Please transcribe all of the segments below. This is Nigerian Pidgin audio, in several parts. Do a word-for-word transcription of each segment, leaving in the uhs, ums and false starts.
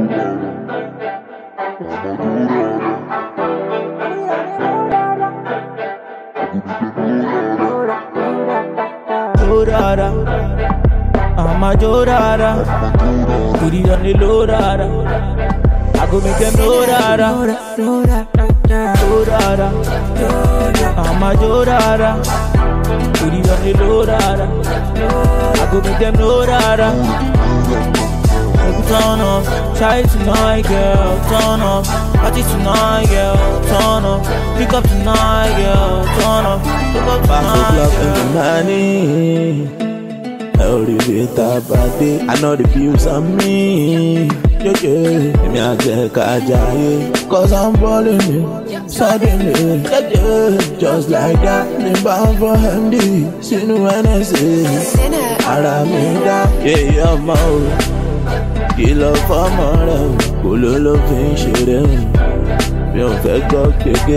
Jorara, I'm a Jorara. Put it on the low rara. I go make them know rara. Jorara, I'm a Jorara. Put it on the low rara. I go make them know rara. Turn up, try tonight, girl. Turn up, party tonight, girl. Turn up, pick up tonight, girl. Turn up, pick up tonight, girl. Elevator body, I know the views on me. Yeah, yeah. Me a take a jaye, cause I'm balling it suddenly. Yeah, yeah. Just like that, they bound for handy. See no when I say, Aramida, yeah, yeah, ma. Kìlọ̀ fọ́mọ rẹ̀ o, kò ló ló fi ń ṣeré o. Mi ò fẹ́ gbọ́ gbégé.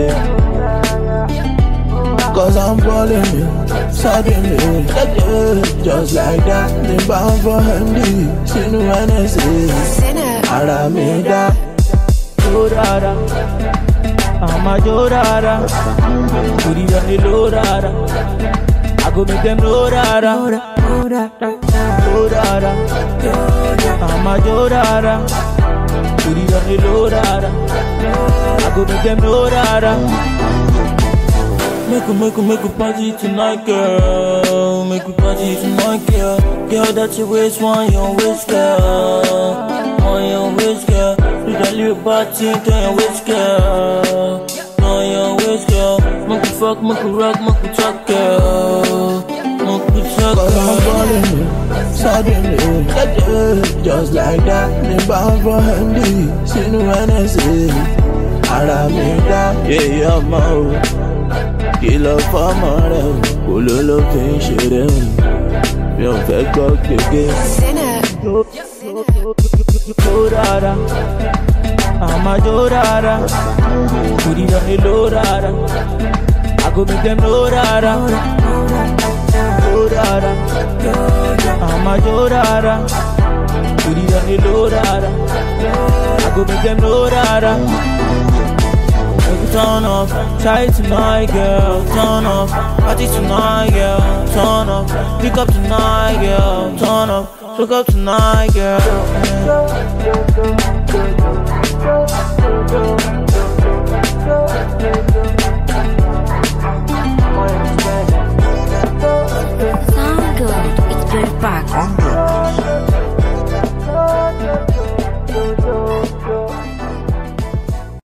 Cause I'm balling it suddenly. Yeah, yeah. Just like that, they bound for handy. Sínú ẹni sí ara mi dá. Jorara, I'm a Jorara. Put it on the low rara. I go make them know rara. Jorara, I'm a Jorara. Put it on the low rara. I go make them know rara. Make a, make a, make a party tonight, girl. Make a party tonight, girl. Girl, that's your waist, one your waist, girl. On your waist, girl. Do that little party, turn your waist, girl. On your waist, girl. Make a fuck, make a rock, make a talk, girl. Make a talk, cause I'm balling it suddenly. Yeah, yeah. Just like that, they bound for handy. See no when I say, Aramida, yeah, yeah, ma. Kìlọ̀ fọ́mọ rẹ̀ o, kò ló ló fi ń ṣeré o. Mi ò fẹ́ gbọ́ gbégé. Jorara, I'm a Jorara. Put it on the low rara. I go make them know rara. Jorara, I'm a Jorara. Put it on the low rara. I go make them know rara. Turn up, try tonight, girl. Turn up, party tonight, girl. Turn up, pick up tonight, girl. Turn up, pick up tonight, girl.